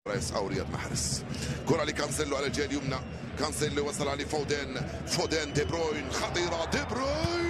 رئيس او رياض محرز. كرة لكانسيلو على الجهة اليمنى، كانسيلو وصل على فودين، دي بروين خطيرة، دي بروين